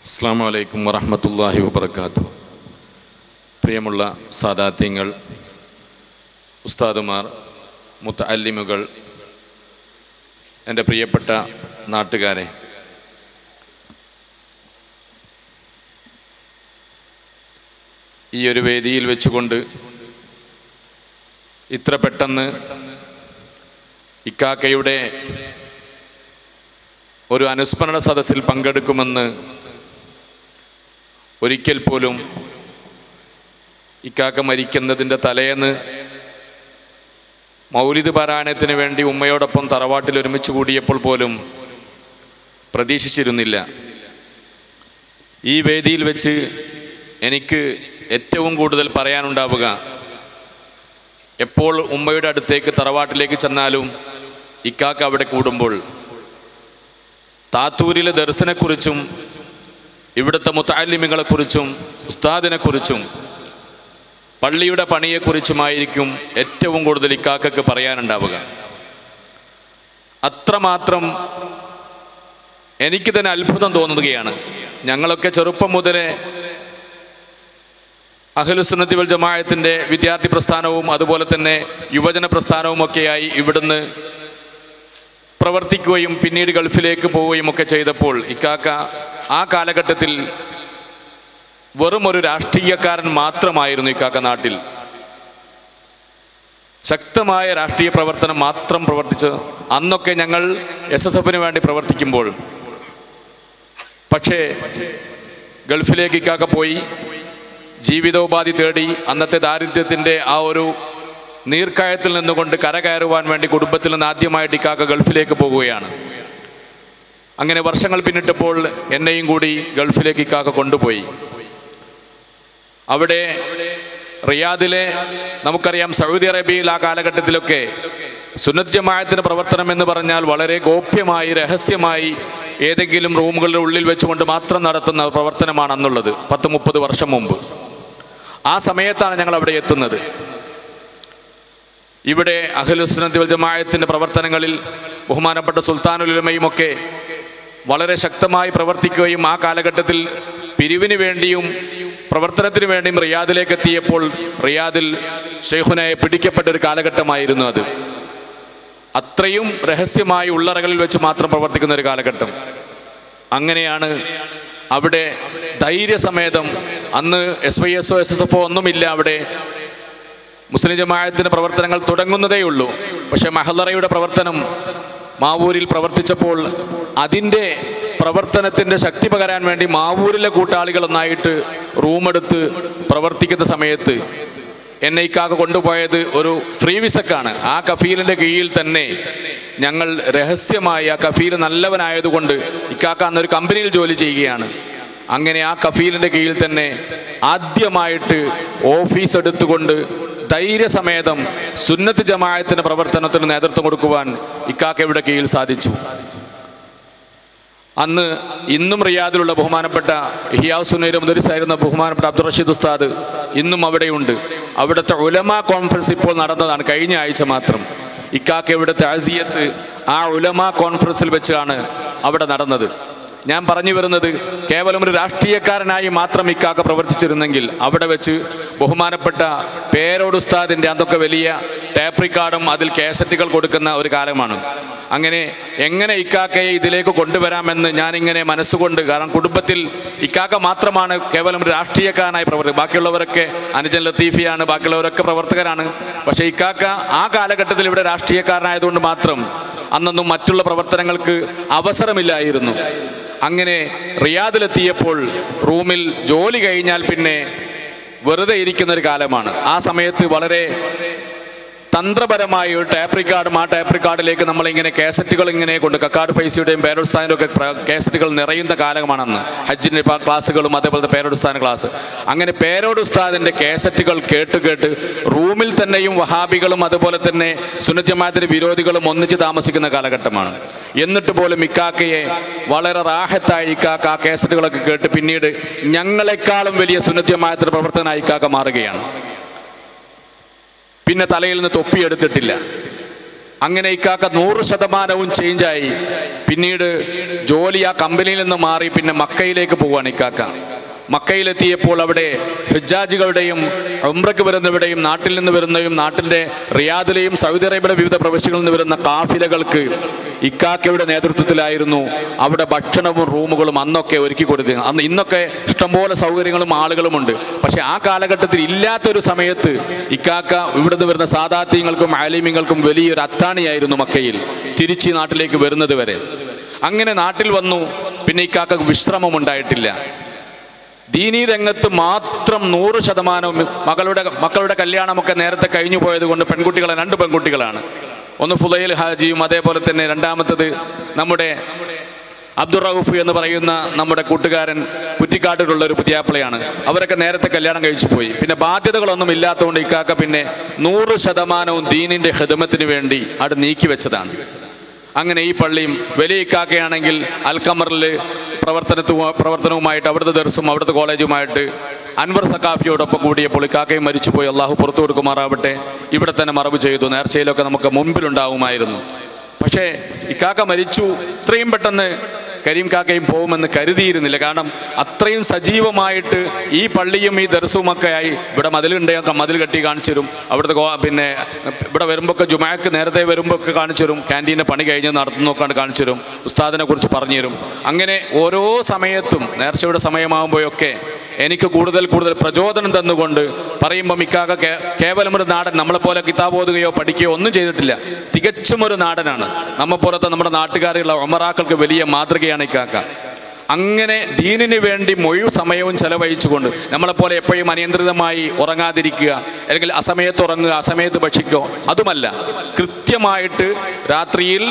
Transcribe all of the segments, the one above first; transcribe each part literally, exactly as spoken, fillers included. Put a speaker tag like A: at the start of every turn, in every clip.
A: അസ്സലാമു അലൈക്കും വറഹ്മത്തുള്ളാഹി വബറകാതുഹു. പ്രിയമുള്ള സാദാത്യങ്ങൾ, ഉസ്താദുമാർ, മുത്തഅല്ലിമുകൾ, എൻ്റെ പ്രിയപ്പെട്ട നാട്ടുകാരെ, ഈ ഒരു വേദിയിൽ വെച്ചുകൊണ്ട് ഇത്ര പെട്ടെന്ന് ഇക്കാക്കയുടെ ഒരു അനുസ്മരണ സദസ്സിൽ പങ്കെടുക്കുമെന്ന് ഒരിക്കൽ പോലും ഇക്കാക്ക മരിക്കുന്നതിൻ്റെ തലേന്ന് മൗലിദ് പാരായണത്തിന് വേണ്ടി ഉമ്മയോടൊപ്പം തറവാട്ടിൽ ഒരുമിച്ച് കൂടിയപ്പോൾ പോലും പ്രതീക്ഷിച്ചിരുന്നില്ല. ഈ വേദിയിൽ വെച്ച് എനിക്ക് ഏറ്റവും കൂടുതൽ പറയാനുണ്ടാവുക, എപ്പോൾ ഉമ്മയുടെ അടുത്തേക്ക് തറവാട്ടിലേക്ക് ചെന്നാലും ഇക്കാക്ക അവിടെ കൂടുമ്പോൾ താത്തൂരിലെ ദർസിനെക്കുറിച്ചും ഇവിടുത്തെ മുത്തഅല്ലിമുകളെക്കുറിച്ചും ഉസ്താദിനെക്കുറിച്ചും പള്ളിയുടെ പണിയെക്കുറിച്ചുമായിരിക്കും ഏറ്റവും കൂടുതൽ ഇക്കാക്കക്ക് പറയാനുണ്ടാവുക. അത്രമാത്രം എനിക്ക് തന്നെ അത്ഭുതം തോന്നുകയാണ്. ഞങ്ങളൊക്കെ ചെറുപ്പം മുതലേ അഹ്ലുസുന്നത്തി വൽ ജമാഅത്തിൻ്റെ വിദ്യാർത്ഥി പ്രസ്ഥാനവും അതുപോലെ തന്നെ യുവജന പ്രസ്ഥാനവും ഒക്കെയായി ഇവിടുന്ന് പ്രവർത്തിക്കുകയും പിന്നീട് ഗൾഫിലേക്ക് പോവുകയും ഒക്കെ ചെയ്തപ്പോൾ ഇക്കാക്ക ആ കാലഘട്ടത്തിൽ വെറും ഒരു രാഷ്ട്രീയക്കാരൻ മാത്രമായിരുന്നു. ഇക്കാക്ക നാട്ടിൽ ശക്തമായ രാഷ്ട്രീയ പ്രവർത്തനം മാത്രം പ്രവർത്തിച്ച് അന്നൊക്കെ ഞങ്ങൾ എസ് എസ് എഫിന് വേണ്ടി പ്രവർത്തിക്കുമ്പോൾ, പക്ഷേ ഗൾഫിലേക്ക് ഇക്കാക്ക പോയി ജീവിതോപാധി തേടി അന്നത്തെ ദാരിദ്ര്യത്തിൻ്റെ ആ ഒരു നീർക്കായത്തിൽ നിന്നുകൊണ്ട് കരകയറുവാൻ വേണ്ടി കുടുംബത്തിൽ നിന്ന് ആദ്യമായിട്ട് ഇക്കാക്ക ഗൾഫിലേക്ക് പോകുകയാണ്. അങ്ങനെ വർഷങ്ങൾ പിന്നിട്ടപ്പോൾ എന്നെയും കൂടി ഗൾഫിലേക്ക് ഇക്കാക്ക കൊണ്ടുപോയി. അവിടെ റിയാദിലെ നമുക്കറിയാം, സൗദി അറേബ്യയിൽ ആ കാലഘട്ടത്തിലൊക്കെ സുന്നത്ത് ജമാഅത്തിന്റെ പ്രവർത്തനം എന്ന് പറഞ്ഞാൽ വളരെ ഗോപ്യമായി രഹസ്യമായി ഏതെങ്കിലും റൂമുകളുടെ ഉള്ളിൽ വെച്ചുകൊണ്ട് മാത്രം നടത്തുന്ന പ്രവർത്തനമാണ് അന്നുള്ളത്. പത്ത് മുപ്പത് വർഷം മുമ്പ് ആ സമയത്താണ് ഞങ്ങൾ അവിടെ എത്തുന്നത്. ഇവിടെ അഹ്ലുസുന്നത്തി വൽ ജമാഅത്തിന്റെ പ്രവർത്തനങ്ങളിൽ ബഹുമാനപ്പെട്ട സുൽത്താനുൽ ഉലമയും ഒക്കെ വളരെ ശക്തമായി പ്രവർത്തിക്കുകയും ആ കാലഘട്ടത്തിൽ പിരിവിന് വേണ്ടിയും പ്രവർത്തനത്തിന് വേണ്ടിയും റിയാദിലേക്ക് എത്തിയപ്പോൾ റിയാദിൽ ശൈഖുനായെ പിടിക്കപ്പെട്ട ഒരു കാലഘട്ടമായിരുന്നു അത്. അത്രയും രഹസ്യമായി ഉള്ളറകളിൽ വെച്ച് മാത്രം പ്രവർത്തിക്കുന്ന ഒരു കാലഘട്ടം. അങ്ങനെയാണ് അവിടെ ധൈര്യസമേതം, അന്ന് എസ് വൈ എസോ എസ് എസ് എഫോ ഒന്നുമില്ല, അവിടെ മുസ്ലിം ജമാഅത്തിന്റെ പ്രവർത്തനങ്ങൾ തുടങ്ങുന്നതേ ഉള്ളൂ. പക്ഷെ മഹല്ലറയുടെ പ്രവർത്തനം മാവൂരിൽ പ്രവർത്തിച്ചപ്പോൾ അതിൻ്റെ പ്രവർത്തനത്തിൻ്റെ ശക്തി പകരാൻ വേണ്ടി മാവൂരിലെ കൂട്ടാളികൾ ഒന്നായിട്ട് റൂമെടുത്ത് പ്രവർത്തിക്കുന്ന സമയത്ത് എന്നെ ഇക്കാക്ക കൊണ്ടുപോയത് ഒരു ഫ്രീ വിസക്കാണ്. ആ കഫീലിൻ്റെ കീഴിൽ തന്നെ ഞങ്ങൾ രഹസ്യമായി, ആ കഫീൽ നല്ലവനായതുകൊണ്ട് ഇക്കാക്ക അന്നൊരു കമ്പനിയിൽ ജോലി ചെയ്യുകയാണ്. അങ്ങനെ ആ കഫീലിൻ്റെ കീഴിൽ തന്നെ ആദ്യമായിട്ട് ഓഫീസ് എടുത്തുകൊണ്ട് ധൈര്യസമേതം സുന്നത്ത് ജമാഅത്തിന്റെ പ്രവർത്തനത്തിന് നേതൃത്വം കൊടുക്കുവാൻ ഇക്കാക്കയുടെ കീഴിൽ സാധിച്ചു. അന്ന് ഇന്നും റിയാദിലുള്ള ബഹുമാനപ്പെട്ട ഇഹ്യാ സുന്നയുടെ മുദരിസായിരുന്ന ബഹുമാനപ്പെട്ട അബ്ദുർ റഷീദ് ഉസ്താദ് ഇന്നും അവിടെയുണ്ട്. അവിടുത്തെ ഉലമാ കോൺഫറൻസ് ഇപ്പോൾ നടന്നതാണ്, കഴിഞ്ഞ ആഴ്ച മാത്രം. ഇക്കാക്കയുടെ തഅസിയത്ത് ആ ഉലമാ കോൺഫറൻസിൽ വെച്ചാണ് അവിടെ നടന്നത്. ഞാൻ പറഞ്ഞു വരുന്നത്, കേവലം ഒരു രാഷ്ട്രീയക്കാരനായി മാത്രം ഇക്കാക്ക പ്രവർത്തിച്ചിരുന്നെങ്കിൽ അവിടെ വെച്ച് ബഹുമാനപ്പെട്ട പേരോട് ഉസ്താദിൻ്റെ അതൊക്കെ വലിയ ടേപ്പ് റിക്കാർഡും അതിൽ കാസറ്റുകൾ കൊടുക്കുന്ന ഒരു കാലമാണ്. അങ്ങനെ എങ്ങനെ ഇക്കാക്കയെ ഇതിലേക്ക് കൊണ്ടുവരാമെന്ന് ഞാനിങ്ങനെ മനസ്സുകൊണ്ട്, കാരണം കുടുംബത്തിൽ ഇക്കാക്ക മാത്രമാണ് കേവലം ഒരു രാഷ്ട്രീയക്കാരനായി പ്രവർത്തിക്കുക. ബാക്കിയുള്ളവരൊക്കെ അനുജൻ ലത്തീഫിയാണ്, ബാക്കിയുള്ളവരൊക്കെ പ്രവർത്തകരാണ്. പക്ഷേ ഇക്കാക്ക ആ കാലഘട്ടത്തിൽ ഇവിടെ രാഷ്ട്രീയക്കാരനായതുകൊണ്ട് മാത്രം അന്നൊന്നും മറ്റുള്ള പ്രവർത്തനങ്ങൾക്ക് അവസരമില്ലായിരുന്നു. അങ്ങനെ റിയാദിലെത്തിയപ്പോൾ റൂമിൽ ജോലി കഴിഞ്ഞാൽ പിന്നെ വെറുതെ ഇരിക്കുന്ന ഒരു കാലമാണ്. ആ സമയത്ത് വളരെ തന്ത്രപരമായ ഒരു ടാപ്പ് റിക്കാർഡും ആ ടാപ്പ് റിക്കാർഡിലേക്ക് നമ്മളിങ്ങനെ കാസറ്റുകൾ ഇങ്ങനെ കൊണ്ട് കക്കാട് ഫൈസിയുടെയും പേരോടുസ്ഥാനും ഒക്കെ കാസറ്റുകൾ നിറയുന്ന കാലമാണെന്ന്. ഹജ്ജിൻ്റെ ക്ലാസ്സുകളും അതേപോലത്തെ പേരോടുസ്ഥാന ക്ലാസ്. അങ്ങനെ പേരോടുസ്ഥാദിൻ്റെ കാസറ്റുകൾ കേട്ട് കേട്ട് റൂമിൽ തന്നെയും വഹാബികളും അതുപോലെ തന്നെ സുന്നത്ത് ജമാഅത്തിന്റെ വിരോധികളും ഒന്നിച്ച് താമസിക്കുന്ന കാലഘട്ടമാണ്. എന്നിട്ട് പോലും ഇക്കാക്കയെ വളരെ റാഹത്തായി ഇക്കാക്ക ആ കാസറ്റുകളൊക്കെ കേട്ട് പിന്നീട് ഞങ്ങളെക്കാളും വലിയ സുന്നത്ത് ജമാഅത്തിന്റെ പ്രവർത്തകനായി ഇക്കാക്ക മാറുകയാണ്. പിന്നെ തലയിൽ നിന്ന് തൊപ്പിയെടുത്തിട്ടില്ല. അങ്ങനെ ഇക്കാക്ക നൂറ് ശതമാനവും ചേഞ്ചായി. പിന്നീട് ജോലി ആ കമ്പനിയിൽ നിന്ന് മാറി പിന്നെ മക്കയിലേക്ക് പോവുകയാണ് ഇക്കാക്ക. മക്കയിലെത്തിയപ്പോൾ അവിടെ ഹജ്ജാജികളുടെയും ഉംറയ്ക്ക് വരുന്നവരുടെയും നാട്ടിൽ നിന്ന് വരുന്നവരും നാട്ടിൻ്റെ റിയാദിലെയും സൗദി അറേബ്യയുടെ വിവിധ പ്രവിശ്യകളിൽ നിന്ന് വരുന്ന കാഫിലകൾക്ക് ഇക്കാക്കയുടെ നേതൃത്വത്തിലായിരുന്നു അവിടെ ഭക്ഷണവും റൂമുകളും അന്നൊക്കെ ഒരുക്കി കൊടുത്തത്. അന്ന് ഇന്നൊക്കെ ഇഷ്ടംപോലെ സൗകര്യങ്ങളും ആളുകളുമുണ്ട്. പക്ഷെ ആ കാലഘട്ടത്തിൽ ഇല്ലാത്തൊരു സമയത്ത് ഇക്കാക്ക ഇവിടുന്ന് വരുന്ന സാദാത്യങ്ങൾക്കും ആലിമ്യങ്ങൾക്കും വലിയൊരു അത്താണിയായിരുന്നു മക്കയിൽ തിരിച്ച് നാട്ടിലേക്ക് വരുന്നത് വരെ. അങ്ങനെ നാട്ടിൽ വന്നു. പിന്നെ ഇക്കാക്കക്ക് വിശ്രമം ഉണ്ടായിട്ടില്ല. ദീനീ രംഗത്ത് മാത്രം നൂറ് ശതമാനവും മകളുടെ മക്കളുടെ കല്യാണമൊക്കെ നേരത്തെ കഴിഞ്ഞു പോയത് കൊണ്ട് പെൺകുട്ടികളെ രണ്ട് പെൺകുട്ടികളാണ്. ഒന്ന് ഫുലൈൽ ഹാജിയും അതേപോലെ തന്നെ രണ്ടാമത്തത് നമ്മുടെ അബ്ദുർ റൌഫ് എന്ന് പറയുന്ന നമ്മുടെ കൂട്ടുകാരൻ കുറ്റിക്കാട്ടിലുള്ള ഒരു പുതിയാപ്പിളയാണ്. അവരൊക്കെ നേരത്തെ കല്യാണം കഴിച്ചു പോയി. പിന്നെ ബാധ്യതകളൊന്നും ഇല്ലാത്തതുകൊണ്ട് ഇക്കാക്ക പിന്നെ നൂറ് ശതമാനവും ദീനിൻ്റെ ഖിദ്മത്തിന് വേണ്ടി അവിടെ നീക്കി വെച്ചതാണ്. അങ്ങനെ ഈ പള്ളിയും വലിയ ഇക്കാക്കയാണെങ്കിൽ അൽഖമറിൽ പ്രവർത്തനത്തു പ്രവർത്തനവുമായിട്ട് അവിടുത്തെ ദർസും അവിടുത്തെ കോളേജുമായിട്ട് അൻവർ സഖാഫിയോടൊപ്പം കൂടിയപ്പോൾ ഇക്കാക്കയും മരിച്ചുപോയി. അള്ളാഹു പുറത്തു കൊടുക്കുമാറാവട്ടെ. ഇവിടെ തന്നെ മറവ് ചെയ്തു. നേർച്ചയിലൊക്കെ നമുക്ക് മുമ്പിലുണ്ടാവുമായിരുന്നു. പക്ഷേ ഇക്കാക്ക മരിച്ചു. ഇത്രയും പെട്ടെന്ന് കരീം കാക്കയും പോകുമെന്ന് കരുതിയിരുന്നില്ല. കാരണം അത്രയും സജീവമായിട്ട് ഈ പള്ളിയും ഈ ദർസുമൊക്കെ ആയി. ഇവിടെ മതിലുണ്ടെങ്കിൽ മതിൽ കെട്ടി കാണിച്ചു തരും. അവിടുത്തെ പിന്നെ ഇവിടെ വരുമ്പോഴൊക്കെ ജുമാക്ക് നേരത്തെ വരുമ്പോഴൊക്കെ കാണിച്ചു തരും. ക്യാൻറ്റീൻ്റെ പണി കഴിഞ്ഞ് നടത്തുന്നൊക്കെയാണ് കാണിച്ചു തരും. ഉസ്താദിനെ കുറിച്ച് പറഞ്ഞു തരും. അങ്ങനെ ഓരോ സമയത്തും നേർച്ചയുടെ സമയമാകുമ്പോഴൊക്കെ എനിക്ക് കൂടുതൽ കൂടുതൽ പ്രചോദനം തന്നുകൊണ്ട് പറയുമ്പോൾ ഇക്കാക്ക കേവലം ഒരു നാടൻ, നമ്മളെപ്പോലെ കിതാബ് ഓതുകയോ പഠിക്കുകയോ ഒന്നും ചെയ്തിട്ടില്ല. തികച്ചും ഒരു നാടനാണ്. നമ്മെപ്പോലത്തെ നമ്മുടെ നാട്ടുകാരുള്ള ഉമറാക്കൾക്ക് വലിയ മാതൃകയാണ് ഇക്കാക്ക. അങ്ങനെ ദീനിന് വേണ്ടി മുഴുവൻ സമയവും ചെലവഴിച്ചുകൊണ്ട് നമ്മളെപ്പോലെ എപ്പോഴും അനിയന്ത്രിതമായി ഉറങ്ങാതിരിക്കുക, അല്ലെങ്കിൽ അസമയത്ത് ഉറങ്ങുക, അസമയത്ത് ഭക്ഷിക്കുക, അതുമല്ല. കൃത്യമായിട്ട് രാത്രിയിൽ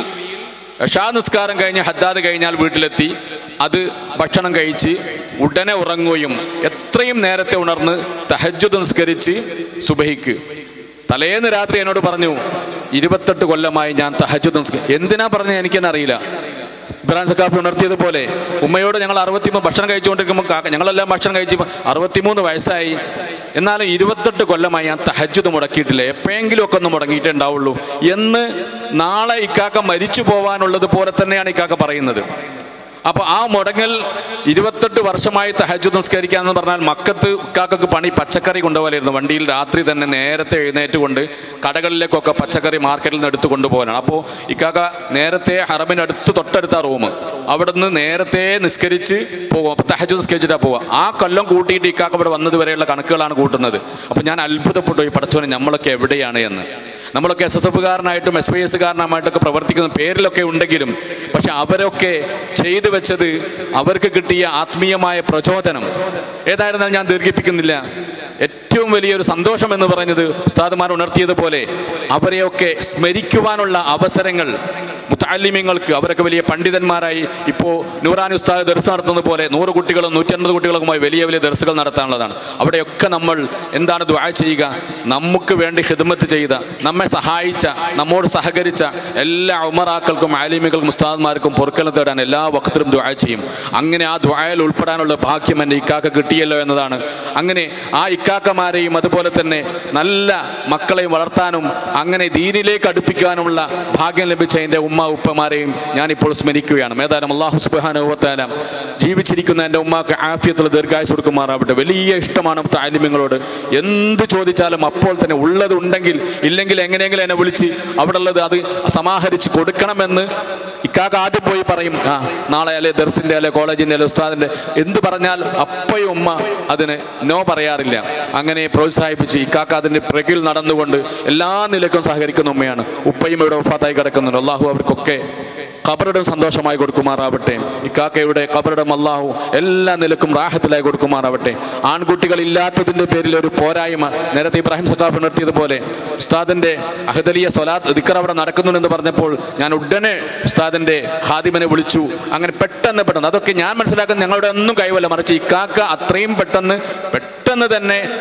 A: ഇശാ നിസ്കാരം കഴിഞ്ഞ് ഹദ്ദാദ് കഴിഞ്ഞാൽ വീട്ടിലെത്തി അത് ഭക്ഷണം കഴിച്ച് ഉടനെ ഉറങ്ങുകയും എത്രയും നേരത്തെ ഉണർന്ന് തഹജ്ജുദ് നിസ്കരിച്ച് സുബഹിക്ക് തലേന്ന് രാത്രി എന്നോട് പറഞ്ഞു, ഇരുപത്തെട്ട് കൊല്ലമായി ഞാൻ തഹജ്ജുദ് നിസ്കരിക്കും. എന്തിനാ പറഞ്ഞത് എനിക്കെന്നറിയില്ല. ഇബ്രാഹിം സഖാഫി ഉണർത്തിയതുപോലെ ഉമ്മയോട് ഞങ്ങൾ അറുപത്തിമൂന്ന് ഭക്ഷണം കഴിച്ചുകൊണ്ടിരിക്കുമ്പോൾ ഞങ്ങളെല്ലാം ഭക്ഷണം കഴിച്ചപ്പോൾ അറുപത്തിമൂന്ന് വയസ്സായി, എന്നാലും ഇരുപത്തെട്ട് കൊല്ലമായി ഞാൻ തഹജ്ജുദ് മുടക്കിയിട്ടില്ല, എപ്പോഴെങ്കിലും ഒക്കെ ഒന്ന് മുടങ്ങിയിട്ടേ ഉണ്ടാവുള്ളൂ എന്ന് നാളെ ഇക്കാക്ക മരിച്ചു പോകാനുള്ളത് പോലെ തന്നെയാണ് ഇക്കാക്ക പറയുന്നത്. അപ്പോൾ ആ മുടങ്ങൽ ഇരുപത്തെട്ട് വർഷമായി തഹജ്ജുദ് നിസ്കരിക്കുക എന്ന് പറഞ്ഞാൽ മക്കത്ത് ഇക്കാക്കക്ക് പണി പച്ചക്കറി കൊണ്ടുപോകലായിരുന്നു. വണ്ടിയിൽ രാത്രി തന്നെ നേരത്തെ എഴുന്നേറ്റ് കൊണ്ട് കടകളിലേക്കൊക്കെ പച്ചക്കറി മാർക്കറ്റിൽ നിന്ന് എടുത്ത് കൊണ്ടുപോകാനാണ്. അപ്പോൾ ഇക്കാക്ക നേരത്തെ ഹറമിനടുത്ത് തൊട്ടടുത്ത റൂം, അവിടെ നിന്ന് നേരത്തെ നിസ്കരിച്ച് പോകും. അപ്പോൾ തഹജ്ജുദ് നിസ്കരിച്ചിട്ടാണ് പോവുക. ആ കൊല്ലം കൂട്ടിയിട്ട് ഇക്കാക്ക ഇവിടെ വന്നത് വരെയുള്ള കണക്കുകളാണ് കൂട്ടുന്നത്. അപ്പോൾ ഞാൻ അത്ഭുതപ്പെട്ടു, ഈ പടച്ചോനെ നമ്മളൊക്കെ എവിടെയാണ് എന്ന്. നമ്മളൊക്കെ എസ് എസ് എഫുകാരനായിട്ടും എസ് വൈ എസ് കാരനായിട്ടൊക്കെ പ്രവർത്തിക്കുന്ന പേരിലൊക്കെ ഉണ്ടെങ്കിലും പക്ഷെ അവരൊക്കെ ചെയ്തു വെച്ചത് അവർക്ക് കിട്ടിയ ആത്മീയമായ പ്രചോദനം. ഏതായിരുന്നാലും ഞാൻ ദീർഘിപ്പിക്കുന്നില്ല. ഏറ്റവും വലിയൊരു സന്തോഷം എന്ന് പറയുന്നത് ഉസ്താദുമാർ ഉണർത്തിയതുപോലെ അവരെയൊക്കെ സ്മരിക്കുവാനുള്ള അവസരങ്ങൾ മുത്തഅല്ലിമീങ്ങൾക്ക്, അവരൊക്കെ വലിയ പണ്ഡിതന്മാരായി ഇപ്പോൾ നൂറാനി ഉസ്താദ് ദർസ് നടത്തുന്നത് പോലെ നൂറ് കുട്ടികളും നൂറ്റൻപത് കുട്ടികളുമായി വലിയ വലിയ ദർസുകൾ നടത്താനുള്ളതാണ്. അവിടെയൊക്കെ നമ്മൾ എന്താണ് ദുആ ചെയ്യുക? നമുക്ക് വേണ്ടി ഖിദ്മത്ത് ചെയ്ത, നമ്മെ സഹായിച്ച, നമ്മോട് സഹകരിച്ച എല്ലാ ഉമറാക്കൾക്കും ആലിമികൾക്കും ഉസ്താദ്മാർക്കും പൊറുക്കലും തേടാൻ എല്ലാ വഖത്തിലും ദുആ ചെയ്യും. അങ്ങനെ ആ ദുആയിൽ ഉൾപ്പെടാനുള്ള ഭാഗ്യം എൻ്റെ ഇക്കാക്ക കിട്ടിയല്ലോ എന്നതാണ്. അങ്ങനെ ആ ഇക്കാക്കമാരെയും അതുപോലെ തന്നെ നല്ല മക്കളെയും വളർത്താനും അങ്ങനെ ദീനിലേക്ക് അടുപ്പിക്കാനുമുള്ള ഭാഗ്യം ലഭിച്ച എൻ്റെ ഉമ്മ ഉപ്പമാരെയും ഞാനിപ്പോൾ സ്മരിക്കുകയാണ്. ഏതായാലും അല്ലാഹു സുബ്ഹാനഹു വ തആല ജീവിച്ചിരിക്കുന്ന എൻ്റെ ഉമ്മാക്ക് ആഫിയത്തുള്ള ദീർഘായുസ്സ് കൊടുക്കുമാറാവട്ടെ. വലിയ ഇഷ്ടമാണ് താലിമ്യങ്ങളോട്. എന്ത് ചോദിച്ചാലും അപ്പോൾ തന്നെ ഉള്ളത് ഉണ്ടെങ്കിൽ ഇല്ലെങ്കിൽ എങ്ങനെയെങ്കിലും എന്നെ വിളിച്ച് അവിടെ ഉള്ളത് അത് സമാഹരിച്ച് കൊടുക്കണമെന്ന് ഇക്കാക്ക ആദ്യം പോയി പറയും. ആ നാളെ അല്ലെ ദർസിൻ്റെ അല്ലെ കോളേജിൻ്റെ അല്ലെ ഉസ്താദിൻ്റെ എന്ത് പറഞ്ഞാൽ അപ്പോഴും ഉമ്മ അതിന് നോ പറയാറില്ല. അങ്ങനെ പ്രോത്സാഹിപ്പിച്ച് ഇക്കാക്ക അതിൻ്റെ പ്രകിൽ നടന്നുകൊണ്ട് എല്ലാ നിലക്കും സഹകരിക്കുന്ന ഉമ്മയാണ്. ഉപ്പയും ഇവിടെ വഫാത്തായി കിടക്കുന്നുണ്ട്. അള്ളാഹു അവർക്കൊക്കെ ഖബറിടം സന്തോഷമായി കൊടുക്കുമാറാവട്ടെ. ഇക്കാക്കയുടെ ഖബറിടം അല്ലാഹു എല്ലാ നിലക്കും റാഹത്തിലായി കൊടുക്കുമാറാവട്ടെ. ആൺകുട്ടികൾ ഇല്ലാത്തതിൻ്റെ പേരിൽ ഒരു പോരായ്മ നേരത്തെ ഇബ്രാഹിം സഖാഫ് ഉണർത്തിയതുപോലെ ഉസ്താദിൻ്റെ അഹ്ദലിയ സ്വലാത്ത് ദിക്ർ അവിടെ നടക്കുന്നുണ്ടെന്ന് പറഞ്ഞപ്പോൾ ഞാൻ ഉടനെ ഉസ്താദിൻ്റെ ഖാദിമിനെ വിളിച്ചു. അങ്ങനെ പെട്ടെന്ന് പെട്ടെന്ന് അതൊക്കെ ഞാൻ മനസ്സിലാക്കുന്നത് ഞങ്ങളുടെ ഒന്നും കഴിവല്ല, മറിച്ച് ഇക്കാക്ക അത്രയും പെട്ടെന്ന് പെട്ടെന്ന് തന്നെ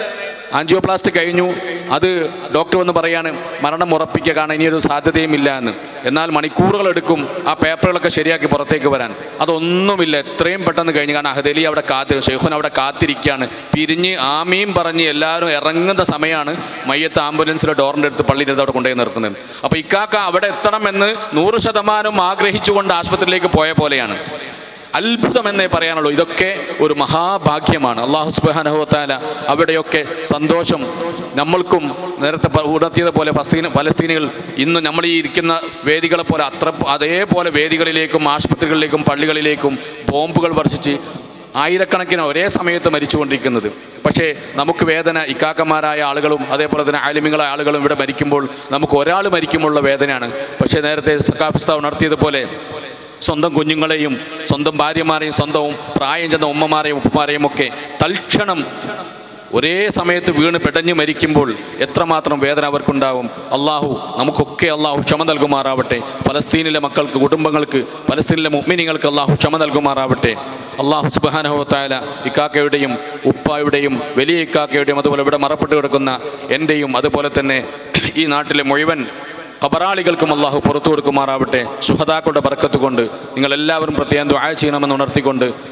A: ആൻജിയോപ്ലാസ്റ്റി കഴിഞ്ഞു, അത് ഡോക്ടർ വന്ന് പറയാണ് മരണം ഉറപ്പിക്കുക, കാരണം ഇനിയൊരു സാധ്യതയും ഇല്ല എന്ന്. എന്നാൽ മണിക്കൂറുകളെടുക്കും ആ പേപ്പറുകളൊക്കെ ശരിയാക്കി പുറത്തേക്ക് വരാൻ. അതൊന്നുമില്ല, എത്രയും പെട്ടെന്ന് കഴിഞ്ഞു. കാരണം അഹദലി അവിടെ കാത്തിരി ഷെയ്ഖുൻ അവിടെ കാത്തിരിക്കുകയാണ്. പിരിഞ്ഞ് ആമീൻ പറഞ്ഞ് എല്ലാവരും ഇറങ്ങുന്ന സമയമാണ് മയ്യത്ത് ആംബുലൻസിലെ ഡോറിൻ്റെ അടുത്ത് പള്ളിയുടെ അടുത്ത് അവിടെ കൊണ്ടുപോയി നിർത്തുന്നത്. അപ്പോൾ ഇക്കാക്ക അവിടെ എത്തണമെന്ന് നൂറ് ശതമാനം ആഗ്രഹിച്ചുകൊണ്ട് ആശുപത്രിയിലേക്ക് പോയ പോലെയാണ്. അത്ഭുതമെന്നേ പറയാനുള്ളൂ. ഇതൊക്കെ ഒരു മഹാഭാഗ്യമാണ്. അല്ലാഹു സുബ്ഹാനഹു വ തആല അവിടെയൊക്കെ സന്തോഷം നമ്മൾക്കും നേരത്തെ ഉണർത്തിയതുപോലെ ഫലസ്തീൻ ഫലസ്തീനികൾ ഇന്ന് നമ്മൾ ഈ ഇരിക്കുന്ന വേദികളെ പോലെ അത്ര അതേപോലെ വേദികളിലേക്കും ആശുപത്രികളിലേക്കും പള്ളികളിലേക്കും ബോംബുകൾ വർഷിച്ച് ആയിരക്കണക്കിന് ഒരേ സമയത്ത് മരിച്ചുകൊണ്ടിരിക്കുന്നത്. പക്ഷേ നമുക്ക് വേദന ഇക്കാക്കന്മാരായ ആളുകളും അതേപോലെ തന്നെ ആലിമികളായ ആളുകളും ഇവിടെ മരിക്കുമ്പോൾ നമുക്ക് ഒരാൾ മരിക്കുമ്പോഴുള്ള വേദനയാണ്. പക്ഷേ നേരത്തെ സഖാഫിസ്ത ഉണർത്തിയതുപോലെ സ്വന്തം കുഞ്ഞുങ്ങളെയും സ്വന്തം ഭാര്യമാരെയും സ്വന്തം പ്രായം ചെന്ന ഉമ്മമാരെയും ഉപ്പമാരെയും ഒക്കെ തൽക്ഷണം ഒരേ സമയത്ത് വീണ് പെടഞ്ഞു മരിക്കുമ്പോൾ എത്രമാത്രം വേദന അവർക്കുണ്ടാവും. അള്ളാഹു നമുക്കൊക്കെ അള്ളാഹു ക്ഷമ നൽകുമാറാവട്ടെ. ഫലസ്തീനിലെ മക്കൾക്ക്, കുടുംബങ്ങൾക്ക്, ഫലസ്തീനിലെ മുഅ്മിനീങ്ങൾക്ക് അള്ളാഹു ക്ഷമ നൽകുമാറാവട്ടെ. അള്ളാഹു സുബ്ഹാനഹു വ തആല ഇക്കാക്കയുടെയും ഉപ്പായുടെയും വലിയ ഇക്കാക്കയുടെയും അതുപോലെ ഇവിടെ മറപ്പെട്ട് കിടക്കുന്ന എൻ്റെയും അതുപോലെ തന്നെ ഈ നാട്ടിലെ മുഴുവൻ ഖബറാളികൾക്കും അള്ളാഹു പുറത്തു കൊടുക്കുമാറാവട്ടെ. ശുഹദാക്കളുടെ ബർക്കത്ത് കൊണ്ട് നിങ്ങളെല്ലാവരും പ്രത്യേകം ദുആ ചെയ്യണമെന്ന് ഉണർത്തിക്കൊണ്ട്